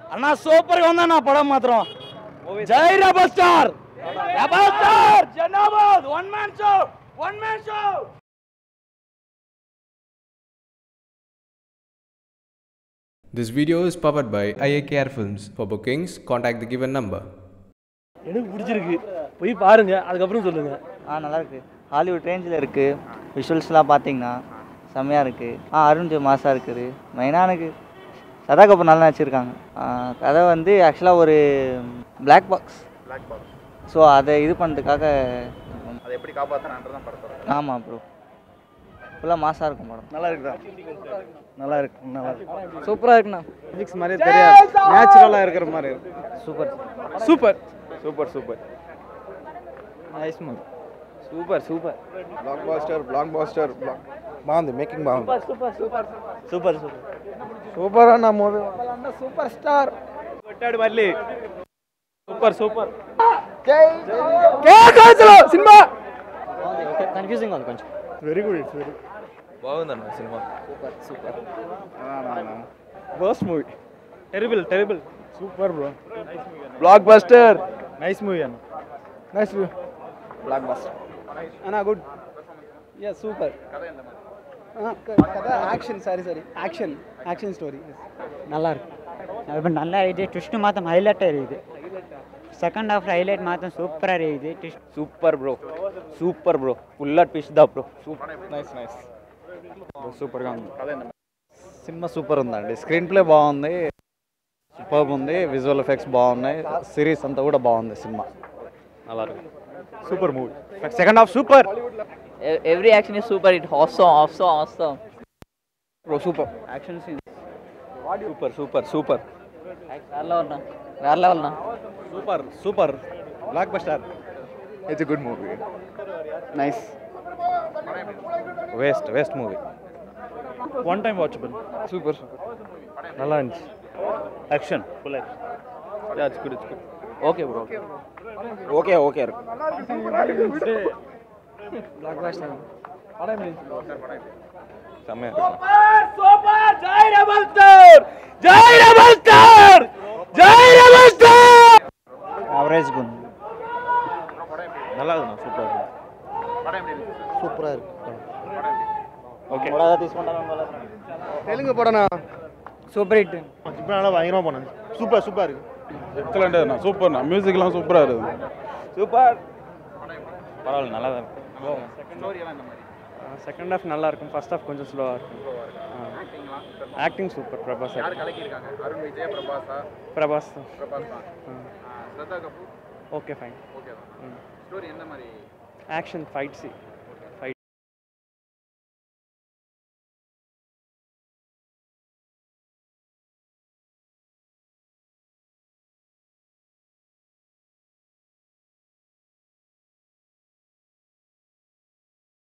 అన్న సూపర్ గా ఉందన్న పడం మాత్రం జై రెబల్ స్టార్ జనాబాద్ one man show This video is powered by IAKR Films. For bookings, contact the given number. எனக்கு பிடிச்சிருக்கு போய் பாருங்க அதுக்கப்புறம் சொல்லுங்க. நல்லா இருக்கு. ஹாலிவுட் ரேஞ்சில் இருக்கு. விஷுவல்ஸ்லாம் பார்த்தீங்கன்னா செம்மையாக இருக்கு. அருண் மாசா இருக்குது. மெயினாக எனக்கு சரதா கபூர் நல்லா நடிச்சிருக்காங்க. கதை வந்து ஆக்சுவலாக ஒரு பிளாக் பாக்ஸ். ஸோ அதை இது பண்ணுறதுக்காக அதை எப்படி காப்பாற்றினான்றதான் படத்தோட. ஆமாம் ப்ரோ, ஃபுல்லாக மாசாக இருக்கும் படம். நல்லா இருக்குதா? நல்லா இருக்கு, நல்லா இருக்கு. சூப்பராக இருக்குண்ணா. ஃபிசிக்ஸ் மாதிரியே தெரியாது, நேச்சுரலாக இருக்கிற மாதிரி இருக்கு. Super super super super nice movie. Super blockbuster బాగుంది, మేకింగ్ బాగుంది. సూపర్ సూపర్ అన్న మూవీ, అన్న సూపర్ స్టార్ కొట్టాడు మళ్ళీ. సూపర్ సినిమా కన్ఫ్యూజింగ్ ఉంది కొంచెం. వెరీ గుడ్, ఇట్స్ వెరీ బాగుందన్న సినిమా. Super best movie. Terrible super bro. Blockbuster, nice movie అన్న, నైస్ మూవీ. బ్లాక్ బస్టర్ అన్న గుడ్. Yeah super. కథ యాక్షన్, సారీ యాక్షన్ స్టోరీ. நல்லா இருக்கு. இப்போ நல்லா இது ட்விஸ்ட் மாத்தம் ஹைலைட்டாக இருக்குது. செகண்ட் ஹாஃப் ஹைலைட் மாத்தம் சூப்பராக இருக்குது. సూపర్ బ్రో ఫుల్ ట్విస్ట్ దా బ్రో. నైస్ సూపర్గా ఉంది. సినిమా సూపర్ ఉందండి. స్క్రీన్ ప్లే బాగుంది, సూపర్ ఉంది, విజువల్ ఎఫెక్ట్స్ బాగున్నాయి, సిరీస్ అంతా కూడా బాగుంది. సినిమా நல்லா இருக்கு. Super movie. Second half super. Every action is super. It awesome bro. Super action scene super వేరే లెవెల్ నా. Super blockbuster. It's a good movie. Nice. Waste movie. One time watchable. Super நல்லா இருந்துச்சு. Action full action. Yeah it's good. Okay bro. Okay blockbuster సమ్మె. Super జై rebel star. Average good. நல்லா இருக்குண்ணா. Super இருக்கு. Okay. Telugu படம்னா super hit. இப்போ நல்லா பயங்கரமாக பண்ணாங்க. சூப்பர் இருக்கு. எக்ஸலண்ட்டாக இருந்தா. சூப்பர்ண்ணா. மியூசிக்லாம் சூப்பராக இருக்குது. சூப்பர். பரவாயில்ல, நல்லா தான் இருக்கு. செகண்ட் ஹாஃப் நல்லா இருக்கும், ஃபர்ஸ்ட் ஹாஃப் கொஞ்சம் ஸ்லோவாக இருக்கும். Acting super. Prabhas Arun, Vijay, Prabhas Shraddha Kapoor. Okay fine. Story என்ன மாதிரி? Action fight C